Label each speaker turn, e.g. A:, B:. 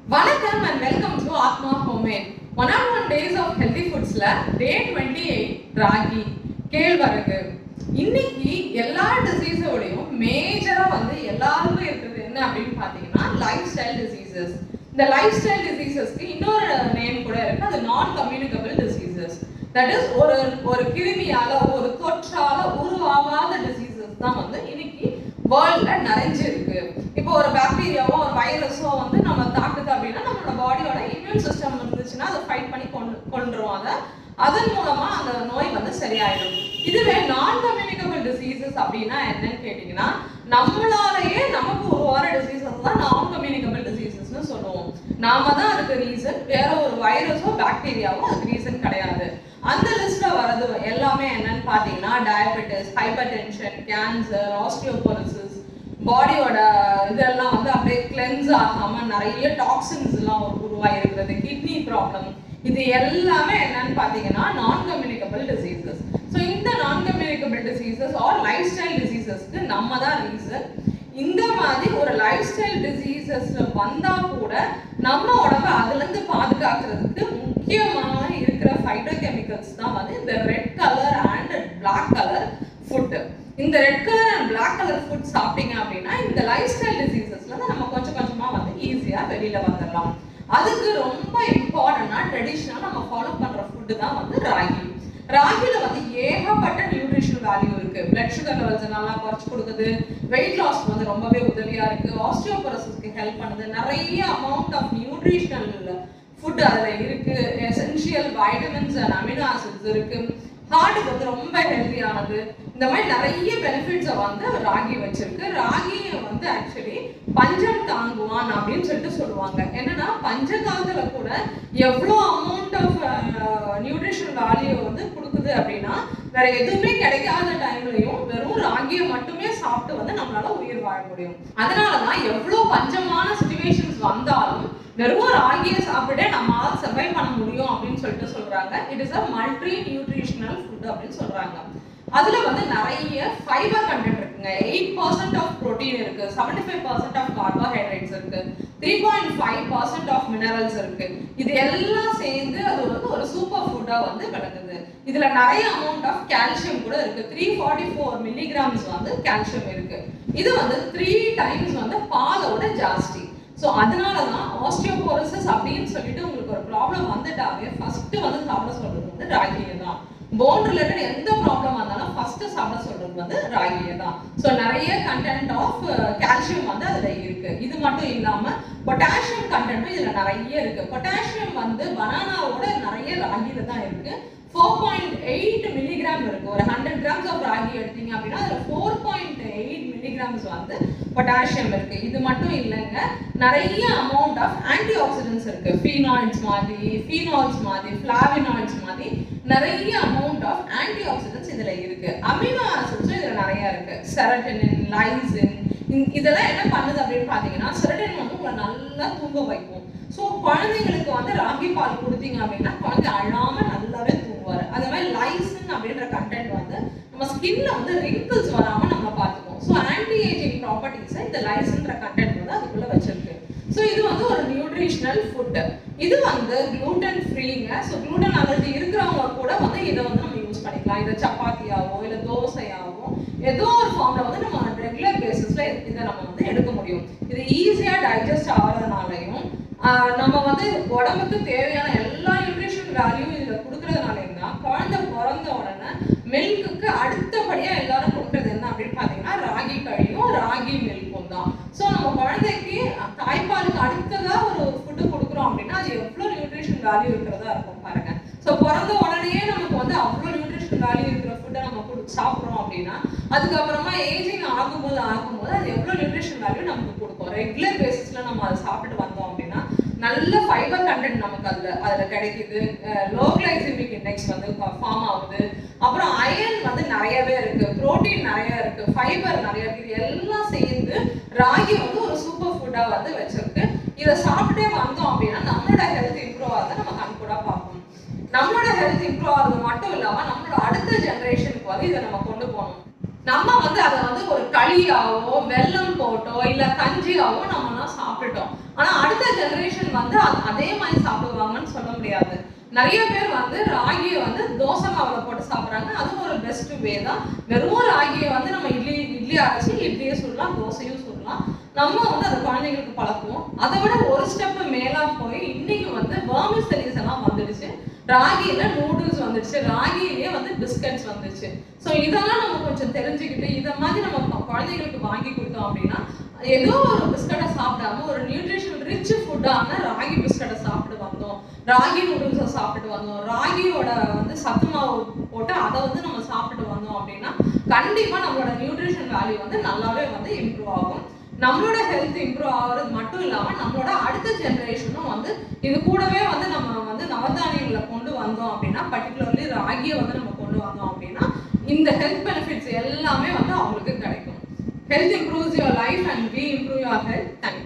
A: Welcome and welcome to Atma Homemade. 101 days of healthy foodsல day 28 ragi கேழ்வரகு. இன்னைக்கு எல்லா டிசீஸோடையும் மேஜரா எல்லாருக்கும் இருக்கிறது என்ன அப்படின்னு பாத்தீங்கன்னா லைஃப் ஸ்டைல் டிசீசஸ். இந்த லைஃப் ஸ்டைல் டிசீசஸ்க்கு இன்னொரு நேம் கூட இருக்கு, அது நான் கம்யூனிகபிள் டிசீசஸ். தட் இஸ் ஒரு கிருமியால ஒரு தொற்றால உருவாகாத டிசீசஸ் தான் இன்னைக்கு வேர்ல்ட்ல நிறைஞ்சிருக்கு. இப்போ ஒரு பாக்டீரியாவோ ஒரு வைரஸோ நம்ம தாக்குது அப்படின்னா நம்மளோட பாடியோட இம்யூன் சிஸ்டம் இருந்துச்சுன்னா அதை ஃபைட் பண்ணி கொண்டுருவாங்க. அதன் மூலமா அந்த நோய் சரியாயிடும். இதுவே நான் கம்யூனிகபிள் டிசீசஸ் அப்படின்னா என்னன்னு கேட்டீங்கன்னா நம்மளாலேயே நமக்கு உருவாகிற டிசீசஸ் தான் நான் கம்யூனிகபிள் டிசீசஸ்னு சொல்லுவோம். நாம தான் அதுக்கு ரீசன், வேற ஒரு வைரஸோ பாக்டீரியாவோ அதுக்கு ரீசன் கிடையாது. அந்த லிஸ்ட்ல வரது எல்லாமே என்னன்னு பாத்தீங்கன்னா diabetes, hypertension, cancer, osteoporosis, பாடியோட இதெல்லாம் அப்படியே கிளென்ஸ் ஆகாம நிறைய டாக்ஸின்ஸ் எல்லாம் உருவாயிருக்கிறது, கிட்னி ப்ராப்ளம், இது எல்லாமே என்னன்னு பாத்தீங்கன்னா நான் கம்யூனிகபிள் டிசீசஸ். ஸோ இந்த non communicable diseases or lifestyle டிசீசஸ்க்கு நம்ம தான் ரீசன். இந்த மாதிரி ஒரு லைஃப் ஸ்டைல் டிசீசஸ்ல வந்தா கூட நம்ம உடம்பை அதுல இருந்து பாதுகாக்கிறதுக்கு முக்கியமாக இருக்கிற ஃபைட்டோ கெமிக்கல்ஸ் தான் இந்த red colour and black colour food. இந்த red colour and black colour food சாப்பிட்டீங்க அப்படின்னா இந்த லைஃப் ஸ்டைல் டிசீசஸ்ல நம்ம கொஞ்சம் கொஞ்சமா ஈஸியா வெளியில வந்துடலாம். அதுக்கு ரொம்ப இம்பார்ட்டன்டா ட்ரெடிஷனலா நம்ம ஃபாலோ பண்ற ஃபுட் தான் ராகி. ராகில ஏகப்பட்ட நியூட்ரிஷனல் வேல்யூ இருக்கு. பிளட் சுகர் லெவல்ஸ் நல்லா குறைச்சு கொடுக்குது, வெயிட் லாஸ் ரொம்பவே உதவியா இருக்கு, ஆஸ்டியோபோரோசிஸ்க்கு ஹெல்ப் பண்ணுது, நிறைய அமௌண்ட் ஆஃப் நியூட்ரிஷனல் ஃபுட் அதுல இருக்கு, essential vitamins and amino acids இருக்கு, ஹார்ட்டுக்கு ரொம்ப ஹெல்த்தியானது. இந்த மாதிரி நிறைய பெனிஃபிட்ஸை ராகி வச்சிருக்கு. ராகியை ஆக்சுவலி பஞ்சம் தாங்குவான் அப்படின்னு சொல்லுவாங்க. என்னன்னா பஞ்ச காலத்துல கூட எவ்வளோ அமௌண்ட் ஆஃப் நியூட்ரிஷனல் வேல்யூ கொடுக்குது அப்படின்னா வேற எதுவுமே கிடைக்காத டைம்லயும் வெறும் ராகியை மட்டுமே சாப்பிட்டு நம்மளால உயிர் வாழ முடியும். அதனாலதான் எவ்வளவு பஞ்சமான சிச்சுவேஷன்ஸ் வந்தாலும் வெறும் ராகியை சாப்பிட்டே நம்மளால சர்வை பண்ண முடியும் அப்படின்னு சொல்றாங்க. It is a multi nutritional food அப்படின்னு சொல்றாங்க. அதுல நிறைய ஃபைபர் கண்டென்ட் இருக்குங்க. 8% ஆஃப் புரோட்டீன் இருக்கு, 75% ஆஃப் கார்போஹைட்ரேட்ஸ் இருக்கு, 3.5% ஆஃப் மினரல்ஸ் இருக்கு. இது எல்லாம் சேர்ந்து அது ஒரு சூப்பர் ஃபுட்டா விளங்குது. இதுல நிறைய அமௌண்ட் ஆஃப் கால்சியம் கூட இருக்கு. 344 மில்லிகிராம்ஸ் கால்சியம் இருக்கு. இது 3 டைம்ஸ் பாலோட ஜாஸ்தி. ஸோ அதனாலதான் ஆஸ்டியோபோரோசிஸ் அப்படின்னு சொல்லிட்டு உங்களுக்கு ஒரு ப்ராப்ளம் வந்துட்டாவே ஃபர்ஸ்ட் சாப்பிட சொல்றது ராகியை தான். போன் ரிலேட்டட் எந்த ப்ராப்ளம் வந்தாலும் ஃபர்ஸ்ட் சாப்பிட சொல்றது ராகியை தான். ஸோ நிறைய கண்டென்ட் ஆஃப் கால்சியம் அதுல இருக்கு. இது மட்டும் இல்லாம பொட்டாசியம் கண்டென்ட்டும் இதுல நிறைய இருக்கு. பொட்டாசியம் பனானாவோட நிறைய ராகியில தான் இருக்கு. 4.8 மில்லிகிராம் இருக்கு. ஒரு 100 கிராம்ஸ் ஆஃப் ராகி எடுத்தீங்க அப்படின்னா அதுல 4.8 மில்லிகிராம்ஸ் பொட்டாசியம் இருக்கு. இது மட்டும் இல்லைங்க, நிறைய அமௌண்ட் ஆஃப் ஆன்டி ஆக்சிடென்ட்ஸ் இருக்கு. ஃபீனால்ஸ் மாதிரி, ஃபிளாவினாய்ட்ஸ் மாதிரி நிறைய அமௌண்ட் ஆஃப் ஆன்டி ஆக்சிடென்ட்ஸ் இதுல இருக்கு. அமினோ ஆசிட்ஸும் இதுல நிறைய இருக்கு. செரட்டனின், லைசின், இதெல்லாம் என்ன பண்ணுது அப்படின்னு பாத்தீங்கன்னா செரட்டனின் உங்களை நல்லா தூங்க வைக்கும். ஸோ குழந்தைங்களுக்கு ராகி பால் கொடுத்தீங்க அப்படின்னா குழந்தை அழாம நல்லாவே தூங்குவாரு. அதே மாதிரி லைசின் அப்படின்ற கண்டென்ட் நம்ம ஸ்கின்ல ரிங்கிள்ஸ் வராம நம்ம பார்த்துக்கோம். ஸோ ஆன்டி ஏஜிங் ப்ராப்பர்ட்டிஸை இந்த லைசின்ற கண்டென்ட் அதுக்குள்ள வச்சிருக்கு. ஸோ இது ஒரு நியூட்ரிஷனல் ஃபுட். இது குளூட்டன் ஃப்ரீங்க. ஸோ குளூட்டன் அலர்ஜி இருக்கிறவங்க கூட இதை நம்ம யூஸ் பண்ணிக்கலாம். இதை சப்பாத்தியாவோ இல்லை தோசையாவோ ஏதோ ஒரு ஃபார்ம்ல நம்ம ரெகுலர் பேசிஸ்ல இதை நம்ம எடுக்க முடியும். இது ஈஸியா டைஜஸ்ட் ஆகிறதுனாலையும் நம்ம உடம்புக்கு தேவையான எல்லா நியூட்ரிஷன் வேல்யூ இதுல கொடுக்கறதுனாலையும் தான் குழந்தை பிறந்த உடனே மில்க்குக்கு அடுத்தபடியா எல்லாரும் கொடுக்கறது என்ன அப்படின்னு பாத்தீங்கன்னா ராகி கழியும் ராகி மில்க்கும் தான். ஸோ நம்ம குழந்தைக்கு தாய்ப்பாலுக்கு அடுத்ததா ஒரு ஃபுட்டு கொடுக்குறோம் அப்படின்னா அது எவ்வளவு நியூட்ரிஷன் வேல்யூ இருக்கிறதா இருக்கும் பாருங்க. ஸோ பிறந்த உடனே நமக்கு அவ்வளவு நியூட்ரிஷன் வேல்யூ இருக்கிற ஃபுட்டை நம்ம சாப்பிட்றோம் அப்படின்னா அதுக்கப்புறமா ஏஜிங் ஆகும்போது அது எவ்வளவு நியூட்ரிஷன் வேல்யூ நமக்கு கொடுக்கும். ரெகுலர் பேசிஸ்ல நம்ம அதை சாப்பிட்டு வந்தோம் அப்படின்னா நல்ல ஃபைபர் கண்டென்ட் நமக்கு அதுல கிடைக்குது. லோ கிளைசெமிக் இண்டெக்ஸ் ஃபார்ம் ஆகுது. அப்புறம் அயர்ன் நிறையவே இருக்கு, புரோட்டீன் நிறைய இருக்கு, ஃபைபர் நிறைய இருக்கு. இது எல்லாம் சேர்ந்து ராகி ஒரு சூப்பர் ஃபுட்டா வச்சிருக்கு. இதை சாப்பிட்டே வந்தோம் அப்படின்னா நம்மளோட ஹெல்த் இம்ப்ரூவ் ஆகுது நம்ம கண்கூடா பார்ப்போம். நம்மளோட ஹெல்த் இம்ப்ரூவ் ஆகுறது மட்டும் இல்லாம நம்மளோட அடுத்த ஜெனரேஷனுக்கு இதை நம்ம கொண்டு போகணும். நம்ம வந்து அதை வந்து ஒரு களியாவோ வெல்லம் போட்டோ இல்ல கஞ்சியாவோ நம்ம சாப்பிட்டுட்டோம். ஆனா அடுத்த ஜெனரேஷன் வந்து அதே மாதிரி சாப்பிடுவாங்கன்னு சொல்ல முடியாது. நிறைய பேர் வந்து ராகியை வந்து தோசை மாவுல போட்டு சாப்பிட்றாங்க. அதுவும் ஒரு பெஸ்ட் வே தான். வெறும் ராகியை வந்து நம்ம இட்லி அரைச்சி இட்லியை சுடலாம், தோசையும் சுடலாம். நம்ம வந்து அதை குழந்தைங்களுக்கு பழக்குவோம். அதை விட ஒரு ஸ்டெப் மேலா போய் இன்னைக்கு வந்து வெர்மிசெலிஸ் எல்லாம் வந்துடுச்சு. ராகியில நூடுல்ஸ் வந்துடுச்சு, ராகியிலேயே வந்து பிஸ்கட்ஸ் வந்துச்சு. ஸோ இதெல்லாம் நம்ம கொஞ்சம் தெரிஞ்சுக்கிட்டு இதை மாதிரி நம்ம குழந்தைங்களுக்கு வாங்கி கொடுத்தோம் அப்படின்னா ஏதோ ஒரு பிஸ்கட்டை சாப்பிடாம ஒரு நியூட்ரிஷன் ரிச் ஃபுட்டான ராகி பிஸ்கட்டை சாப்பிட்டு வந்தோம், ராகி நூடுல்ஸை சாப்பிட்டு வந்தோம், ராகியோட வந்து சத்து மாவு போட்டு அதை வந்து நம்ம சாப்பிட்டு வந்தோம் அப்படின்னா கண்டிப்பா நம்மளோட நியூட்ரிஷன் வேல்யூ வந்து நல்லாவே வந்து இம்ப்ரூவ் ஆகும். நம்மளோட ஹெல்த் இம்ப்ரூவ் ஆகிறது மட்டும் இல்லாம நம்மளோட அடுத்த ஜெனரேஷனும் வந்து இது கூடவே வந்து நம்ம வந்து நவதானியங்களை கொண்டு வந்தோம் அப்படின்னா, பர்டிகுலர்லி ராகியை வந்து நம்ம கொண்டு வந்தோம் அப்படின்னா இந்த ஹெல்த் பெனிஃபிட்ஸ் எல்லாமே வந்து அவங்களுக்கு கிடைக்கும். Health improves your life and we improve your health. Thank you.